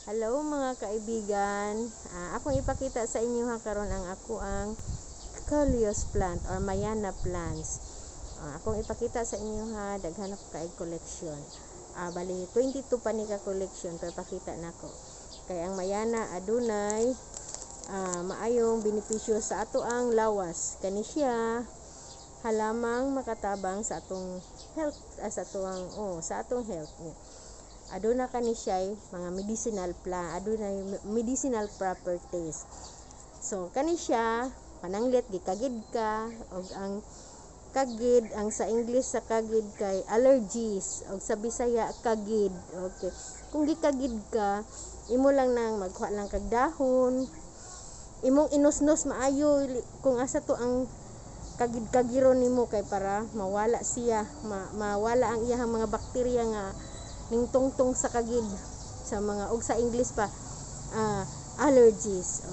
Hello mga kaibigan. Akong ipakita sa inyo karon ang Coleus plant or Mayana plants. Akong ipakita sa inyo daghan ako kay collection. Bali 22 pa ni ka collection pero pakita nako. Kay ang Mayana adunay maayong benepisyo sa ato ang lawas. Kani siya halamang makatabang sa atong health, sa atong health niya. Aduna kani siya mga medicinal plant, aduna medicinal properties. So kani siya pananglit gikagid ka og ang kagid, ang sa English sa kagid kay allergies og sa Bisaya kagid. Okay, kung gikagid ka, imo lang nang magkuha lang kag dahon, imong inusnos maayo kung asa to ang kagid-kagiron nimo kay para mawala siya, mawala ang iyang mga bakterya nga ning tungtong sa kagid sa mga og sa English pa allergies.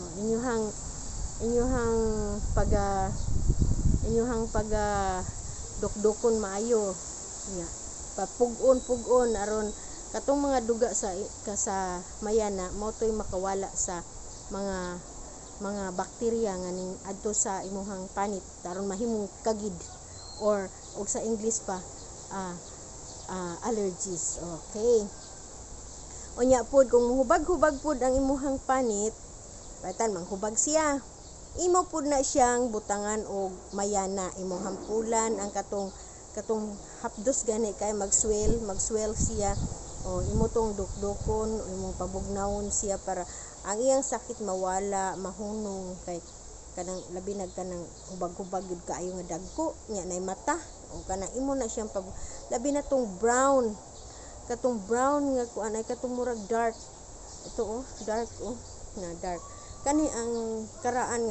Inyuhang dukdukon maayo nya papug-on aron katong mga duga sa Mayana mao toy makawala sa mga bakterya nga ning adto sa imuhang panit aron mahimong kagid or og sa English pa allergies. Okay. Unya pod kung hubag-hubag pod ang imuhang panit, patan manghubag siya. Imo pod na siyang butangan og Mayana, imong hampulan ang katong hapdos gani kay magswell siya. O imo tong dukdukon, imong pabugnawon siya para ang iyang sakit mawala, mahunong kay kanang labi kanang hubag-hubag gud kaayo nga dagko nya nay mata o kanang imo na siyang labi na tong brown nga kuan ay katong murag dark dark kani ang karaan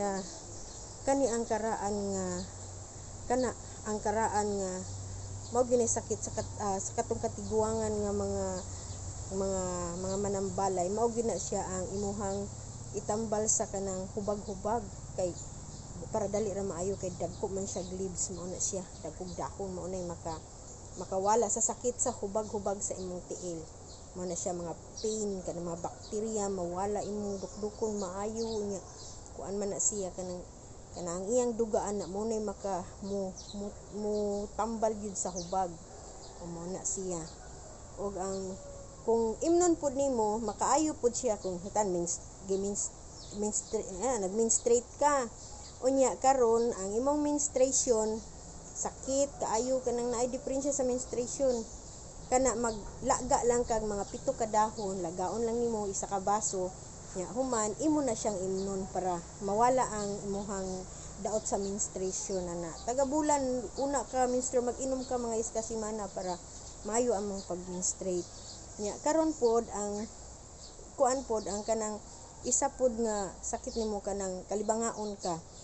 nga mao gini sakit sa katong katiguangan nga mga manambalay, mao gina siya ang imuhang itambal sa kanang hubag-hubag kay para dali ra maayo kay dagko man siya leaves, mao na siya dagkog dahon, mao na makawala sa sakit sa hubag-hubag sa imong tiil, mao na siya mga pain kanang mga bakterya mawala imong dukdukon maayo nya kuan man na siya kanang iyang dugaan na mo na mo tambal gyud sa hubag o mao na siya. Og ang kung imnon pod nimo makaayo pod siya kung nag-menstruate ka unya karon ang imong menstruation sakit kaayo kanang naay diferensya sa menstruation kana maglaga lang kag mga 7 ka dahon, lagaon lang nimo isa ka baso nya human imo na siyang imnon para mawala ang imuhang daot sa menstruation ana. Taga bulan una ka menstruate mag-inom ka mga iska semana para maayo ang mong pag-menstruate nya. Karon pod ang kuan pod ang kanang isa pod nga sakit nimo kanang kalibangaon,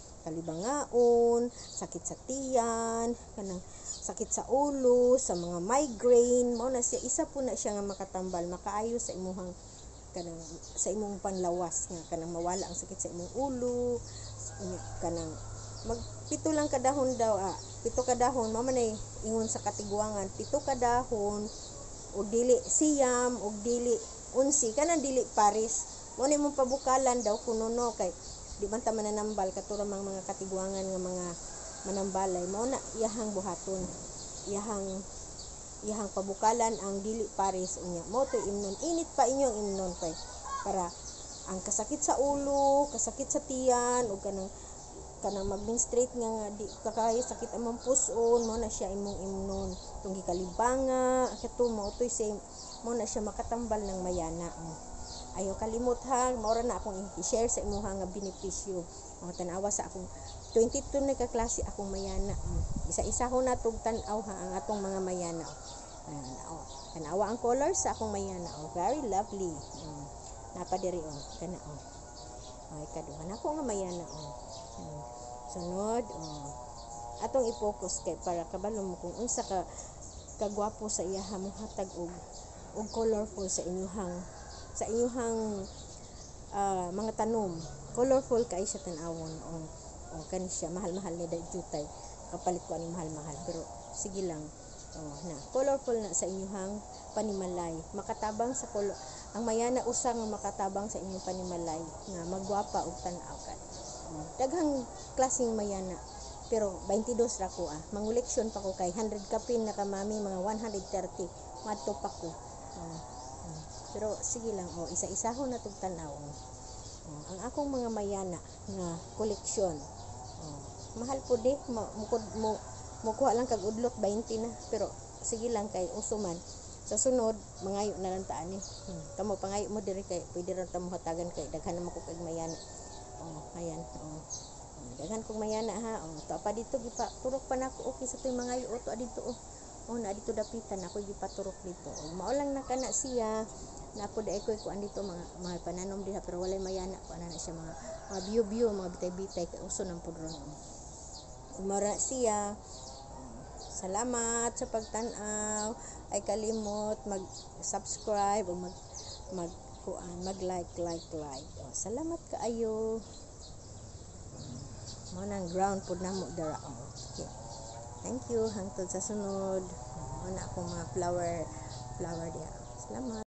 sakit sa tiyan, kanang sakit sa ulo, sa mga migraine, mao na siya isa po na siya nga makatambal makaayo sa imuhang kanang sa imong panlawas nga kanang mawala ang sakit sa imong ulo kanang magpito lang kadahon daw 7 kadahon mao man ay ingon sa katiguangan 7 kadahon o dili siyam o dili unsi kanang dili pares mo ni mong pabukalan daw kunono kay di man ta mananambal katura mga katiguangan nga mga manambalay mao na iyahang buhaton iyahang pabukalan ang dili pares unya mo to imnon init pa inyong imnon pa para ang kasakit sa ulo, kasakit sa tiyan o kanang mag-menstruate nga di kakay sakit among puson mo na siya imong imnon tung gikalibanga kato mo toy same mo na siya makatambal ng Mayana. Ayaw kalimot maura na akong i-share sa imuha nga benepisyo tanawa sa akong 22 na ka klase akong Mayana. Isa-isa ho na tug tan-aw ang atong mga Mayana. Tanawa ang colors sa akong Mayana. Very lovely. Napadiri kana ay kaduha na ko nga Mayana sunod atong i-focus kay para kabalo mo kung unsa ka kagwapo sa iya hamuhatag og colorful sa inyuhang mga tanom. Colorful kay siya tan-awon o kani siya mahal-mahal ni jutay kapalit ko ani mahal-mahal pero sige lang na colorful na sa inyuhang panimalay makatabang sa ang mayana usang makatabang sa inyong panimalay nga magwapa og tan-aw ka. Daghang klaseng mayana pero 22 ra ko manguleksyon pa ko kay 100 kapin na kamami mga 130 madto pa ko. Pero sige lang isa-isahon na tug tan-aw. Ang akong mga mayana nga koleksyon. Mahal po di mo kuha lang kag udlot 20 na pero sige lang kay usuman sa sunod mangayo na lang taan ni. Kamo pangayo mo diri kay pwede ra ta mo hatagan kay daghan naman ko kag mayana. Ayan. Daghan kog mayana ha. To pa dito gipa turok pa nako okay sa tuy mangayo to dito na dito dapitan ako gipaturok dito. Mao lang na kana siya na po dai ko kuan dito mga pananom diha pero walay mayana ko ana na siya mga view mga bitay-bitay kay uso ng pudron. Mara siya. Salamat sa pagtan-aw. Ay kalimot mag-subscribe o mag-like. Salamat kaayo. Mo nang ground pud namo dara. Okay. Thank you hangtod sa sunod. Ana akong mga flower dia. Salamat.